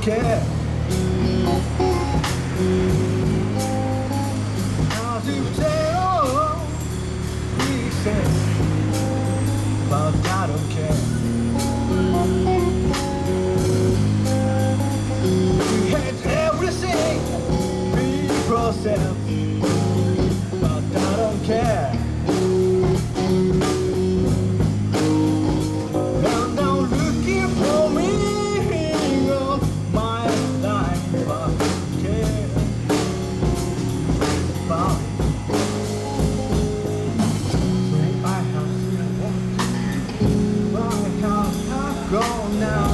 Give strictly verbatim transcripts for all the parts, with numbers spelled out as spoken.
care. As you tell, we say, but I don't care. We hate everything we process, but I don't care. I'm now looking for meaning of my life, but I don't care. But so I have to walk. Why can't I go now?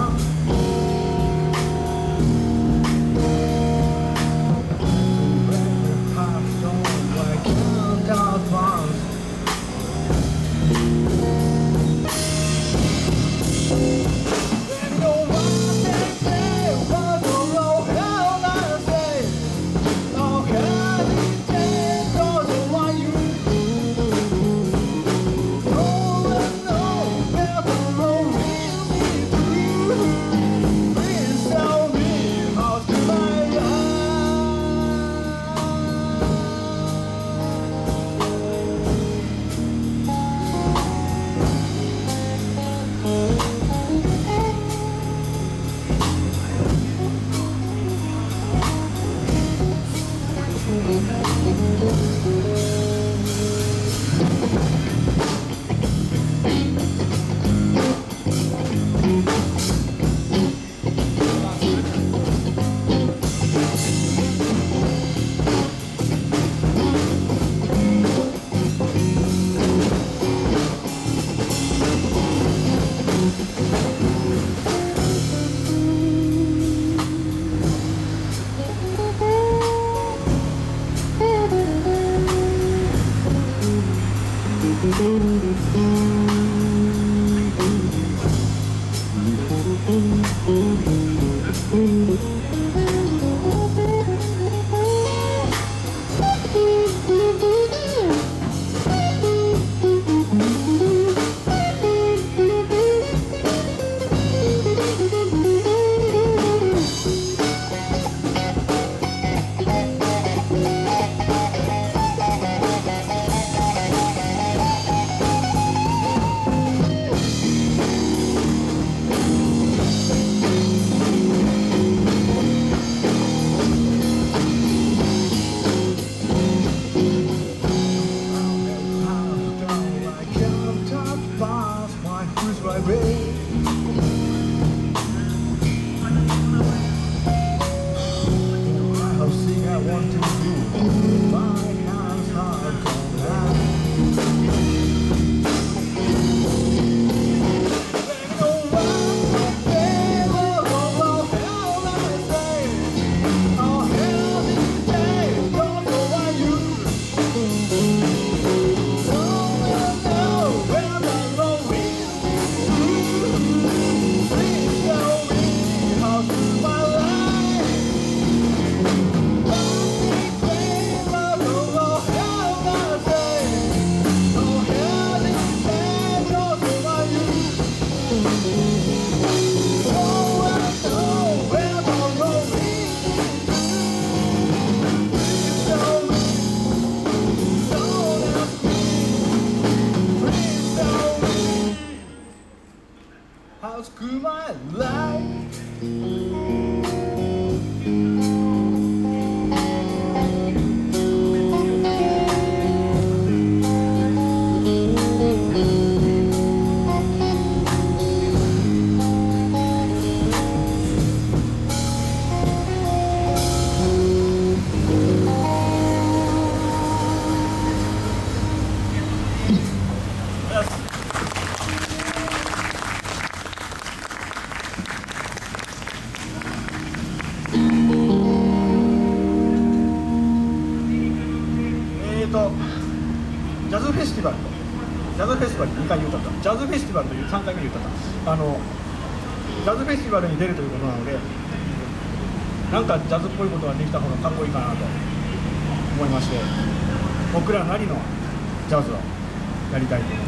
ジャズフェスティバルとジャズフェスティバルにかい歌ったジャズフェスティバルというさんかいめに歌ったあのジャズフェスティバルに出るということなので、なんかジャズっぽいことができた方がかっこいいかなと思いまして、僕らなりのジャズをやりたいと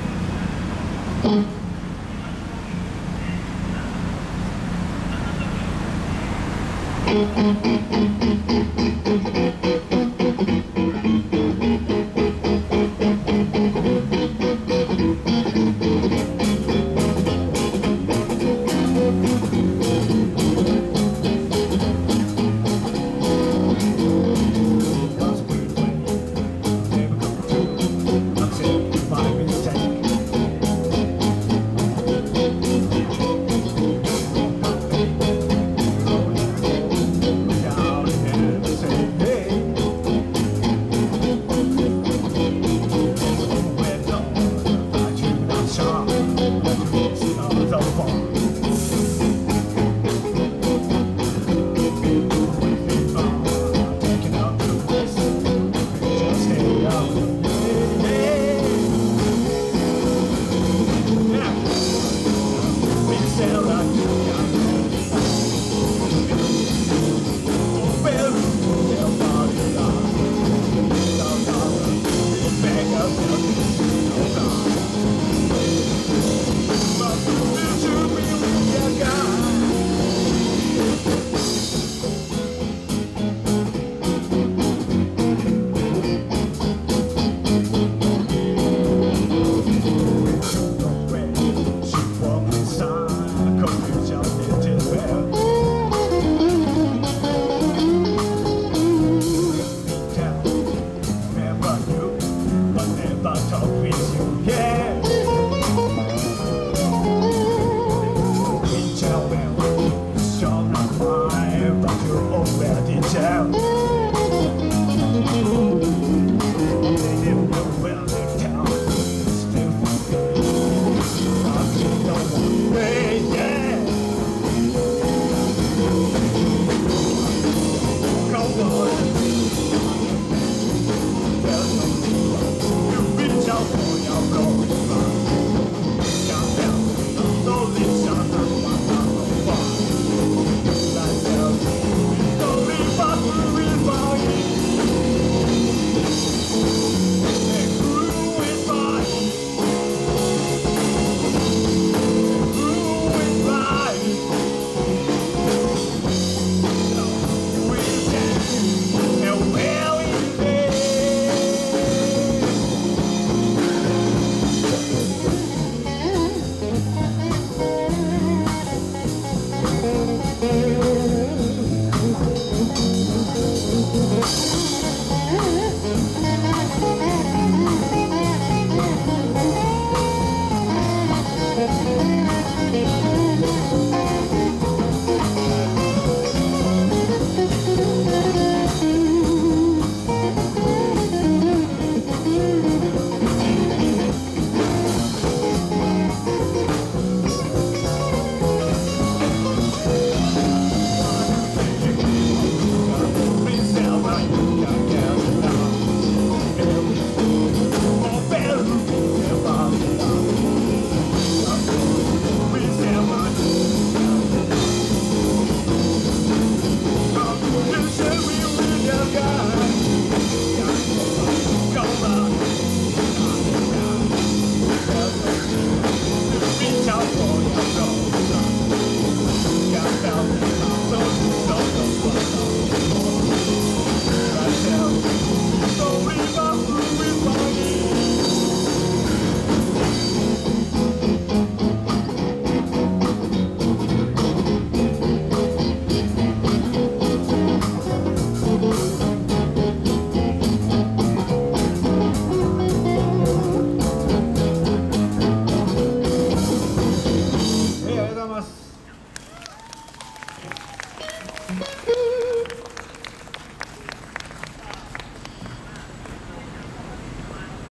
思います。